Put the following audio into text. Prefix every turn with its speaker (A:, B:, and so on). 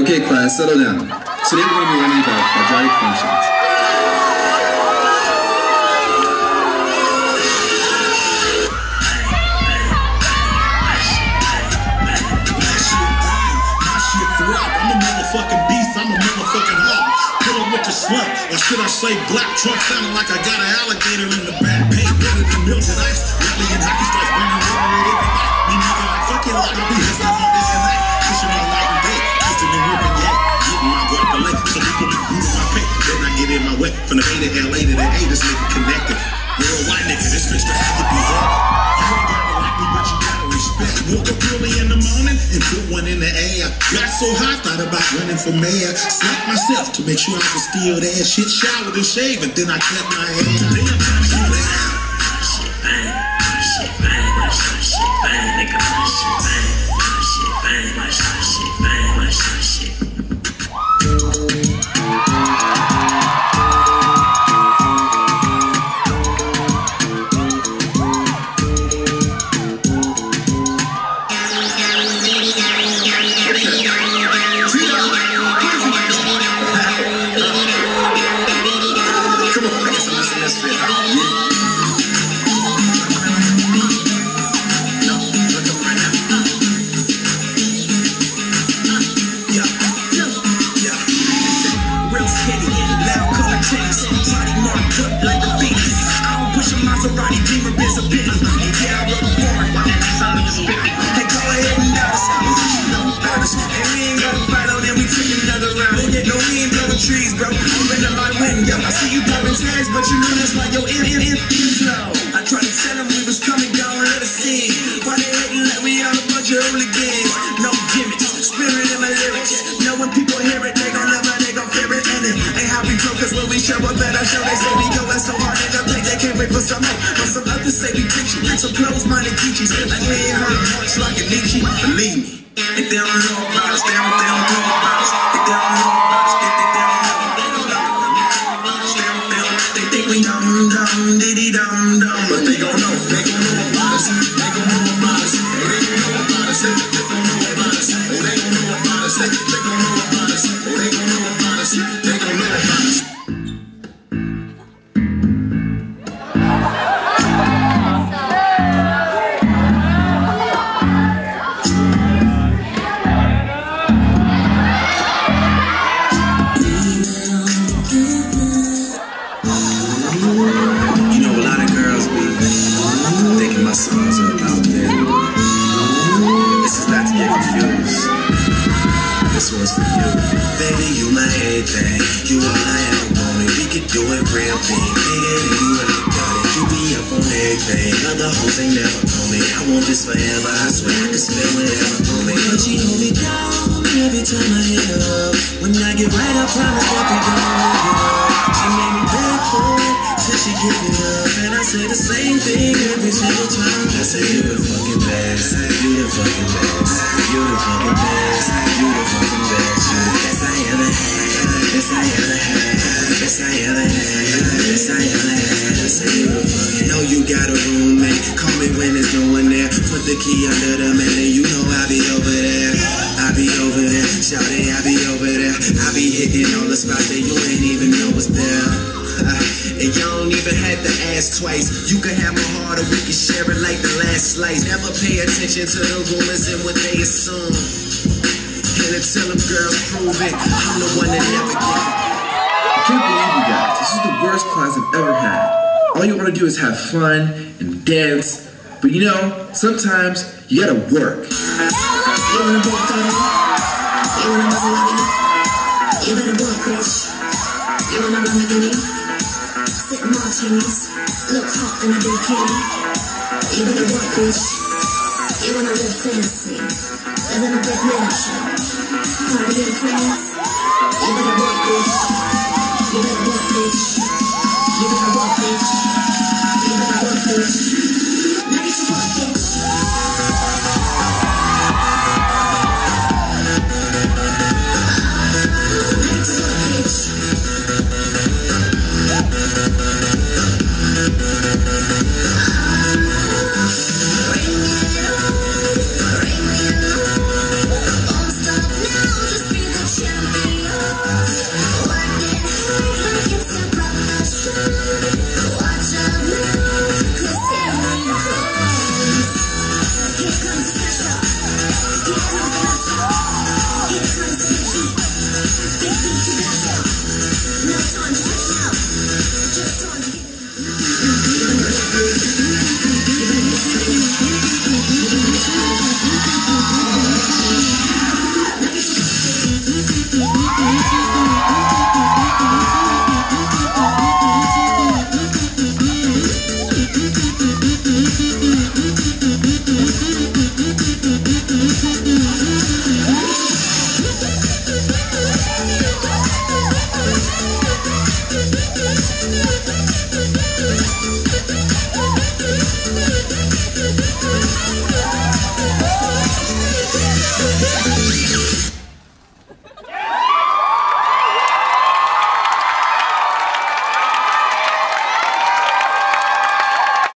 A: Okay, class, settle down. Today we're going to be learning about quadratic functions.
B: I'm a motherfucking beast, I'm a motherfucking hawk. Pull up with the slump, or should I say black trunk sounding like I got an alligator in the back. Paint better than melted ice. Rally and hockey starts burning rubber every night. Me nigga like fuck your life, I'll be hustling on this and that. Pushing my light and day, twisting and ripping, yeah. Getting my guacamole, so people be moving my pay. Then I get in my way, from the A to LA to the A, this nigga connected. Worldwide nigga, this bitch that had to be head. You ain't gotta like me, but you gotta respect. Woke up early in the morning and put one in the air. Got so hot, thought about running for mayor. Slapped myself to make sure I could steal that shit. Showered and shaved, and then I cut my hair. Damn, shit bang. Shit bang. Shit bang. Shit bang. Nigga, shit bang. Shit bang. Shit bang. Shit.
C: But you know that's like your flow. I tried to tell them we was coming down, let us see. Why they hating like we all a bunch of hooligans? No gimmicks, spirit in my lyrics. Know when people hear it, they gon' love it, they gon' fear it. And it ain't how we grow, cause when we show up at our show, they say we going so hard in the play, they can't wait for some more. But some others say we preachy, some close-minded teachers. Like we ain't heard much like a Nietzsche. Believe me, if they don't know about us, they don't know about us. If they don't know about us, they don't know. We dum dum diddy dum dum, but they gon' know about us. They gon' know about us. They gon' know about us. They gon' know about us. They gon' know about us. They gon' know about us. They gon' know about us. They gon' know about us. This one's for you. Baby, you my everything. You all I ever wanted. We could do it real big. Bigger than you really got it. You be up on everything. Other hoes ain't never on me. I want this forever. I swear I can spend whatever on me. But she hold me down every time I hit her up. When I get right, I promise that we gon' move it up. She made me beg for it till she give it up. And I say the same thing every single time. I say you the fucking best. You the fucking best. You the fucking best. You the fucking best. You the best I ever had. Best I ever had. Best I ever had. Best I ever had. I say you the fucking. Know you got a roommate. Call me when it's going there. Put the key under the mat and you know I be over there. I be over there. Shout it, I be over there. I be hitting all the spots that you ain't even know was there. And you don't even have to ask twice. You can have my heart or we can share it like the last slice. Never pay attention to the rumors and what they assume. And until them girls prove it, I'm the one that never get it.
A: I can't believe you guys. This is the worst class I've ever had. All you want to do is have fun and dance. But you know, sometimes you gotta work.
D: You wanna work on it? You wanna muscle on it? You better work, bitch. You wanna run like me? Sip martinis, look hot in a bikini. You better work, bitch. You wanna live fancy, live in a big mansion, party in France. You better work, bitch. You better work, bitch. You better work, bitch. You better work, bitch. Now get to work, bitch. Don't stop now, just be the